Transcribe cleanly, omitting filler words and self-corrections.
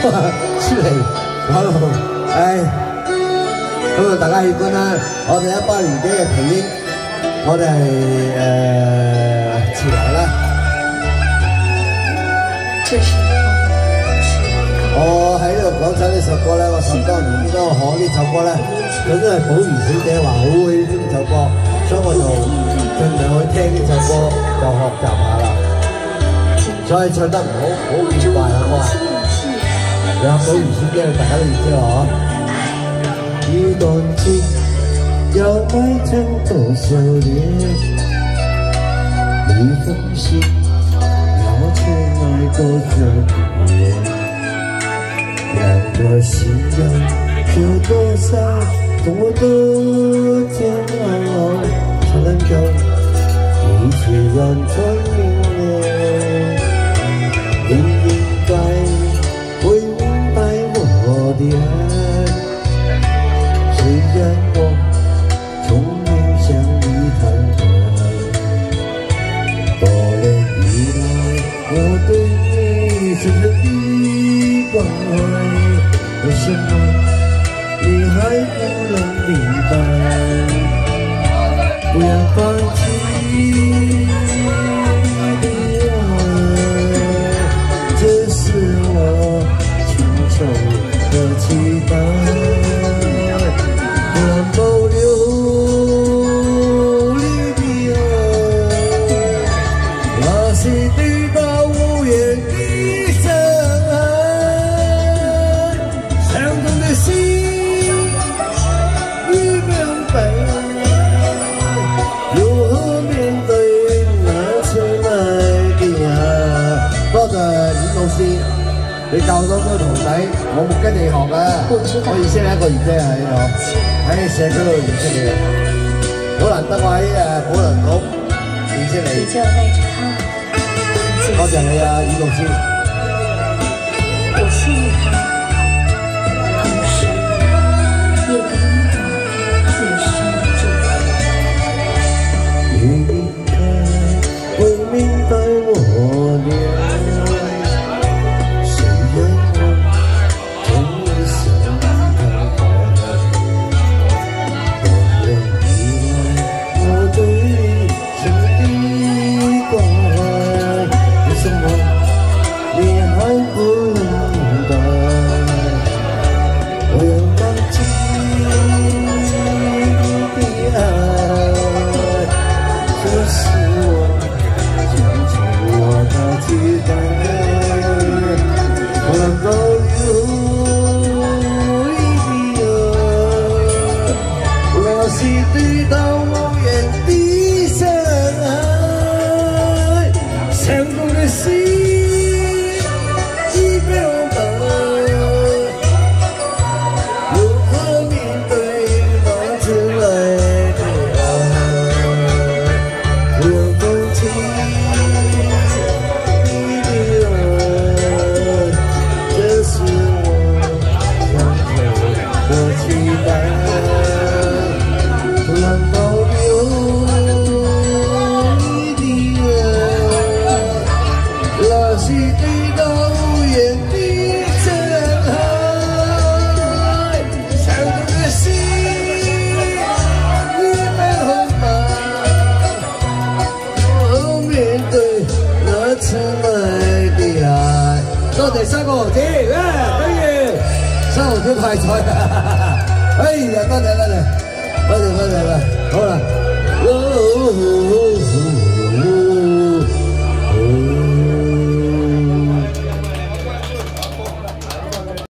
出嚟，好，咁啊，大家喜歡啦！我哋18年幾嘅皮英，我哋係潮流啦。我喺呢度講出呢首歌咧，我想當年應該學呢首歌咧，佢都係寶儀小姐話好喜歡呢首歌，所以我就盡量去聽呢首歌，就學習下啦。所以唱得唔好，好奇怪啊！我話有寶儀小姐，大家都知道嗬。一段情要埋藏多少年？一封信要存爱多少年？两个心要有多少多的煎熬，才能够一起完成明年？你应该会明白我的爱。虽然我从没向你坦白，多年以来我对你深深的关怀，为什么你还不能明白？不要放弃你的爱，这是我情愁的期待。保留你的爱，那是对到无言的深爱，相同的心已明白，如何面對那遲來的愛。多謝阮老師，你教咗個徒弟，我冇跟你學啊，我認識你1個月啫喺度。喺社區度認識你，好難得我喺寶良局認識你。多謝你啊，阮老師。我信他，同時也給你最深的祝福。你應該會明白我的愛，雖然我從未想3個毫子，不如3毫子派彩，哎呀，多謝，好啦。